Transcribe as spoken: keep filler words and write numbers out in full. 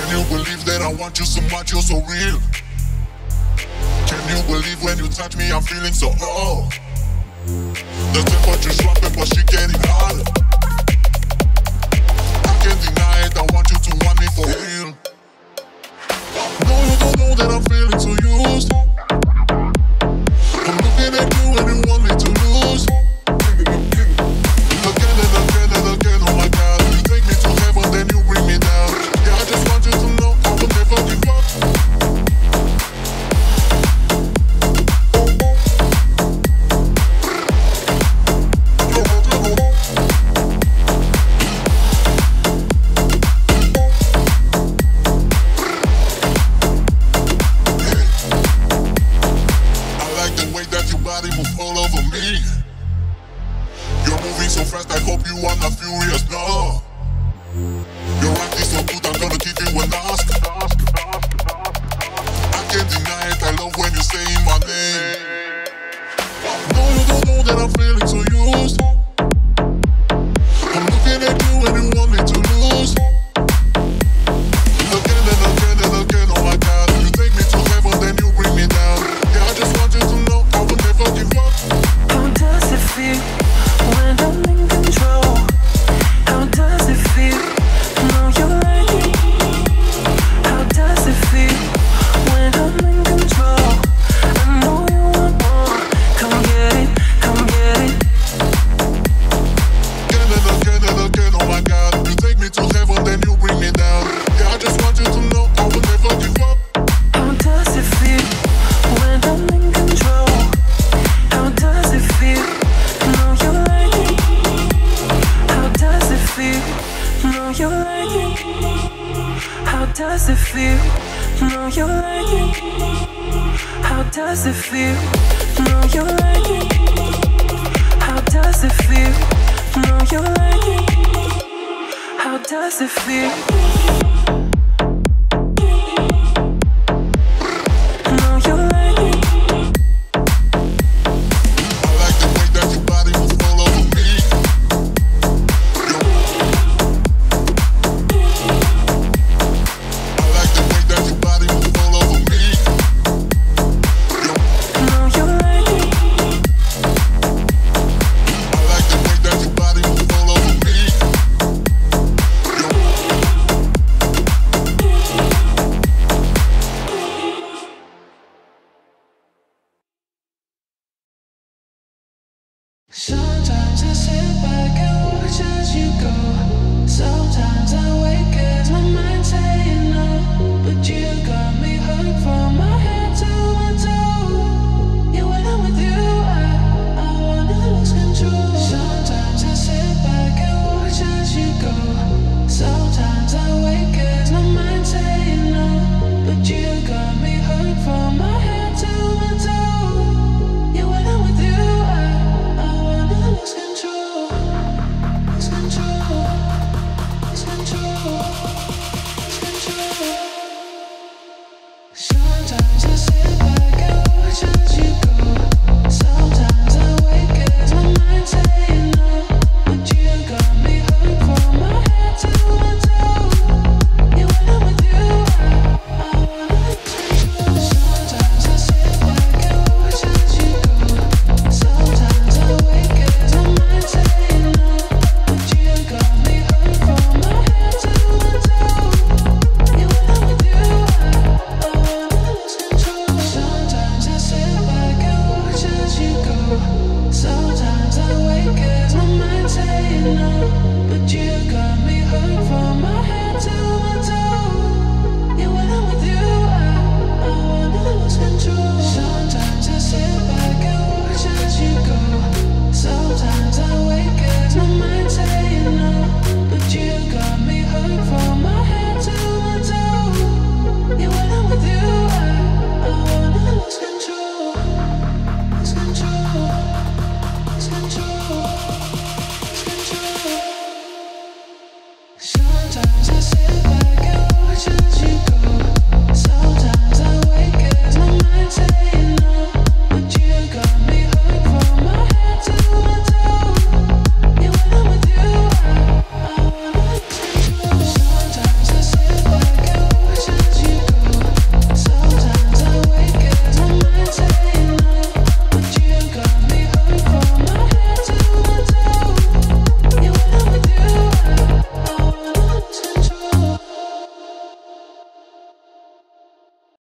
Can you believe that I want you so much, you're so real? Can you believe when you touch me, I'm feeling so oh. The temperature's dropping, but she getting hotter. I can't deny it, I want you to want me for real. No, you don't know that I'm feeling so used. I'm looking at you and you want me to lose. Again and again and again, oh my God. You take me to heaven, then you bring me down. Yeah, I just want you to know I will never give up. Move all over me. You're moving so fast, I hope you are not furious, no. You're acting so good, I'm gonna give you an Oscar. I can't deny it, I love when you say my name. No, you don't know that I'm feeling so used. I'm looking at you and you want me to lose. Again and again and again, oh my God. You take me to heaven, then you bring me down. Yeah, I just want you to know I will never give up. How does it feel when I'm in control? How does it feel? Know you like it. How does it feel when I'm in control? I know you want more. Come get it, come get it. Again and again and again, oh my God. You take me to heaven, then you bring me down. Yeah, I just want you to know I will never give up. How does it feel when I'm in control? How does it feel? Know you like it. How does it feel? Know you like it. How does it feel? Know you like it. How does it feel? Know you like it. How does it feel? Know you like it. How does it feel?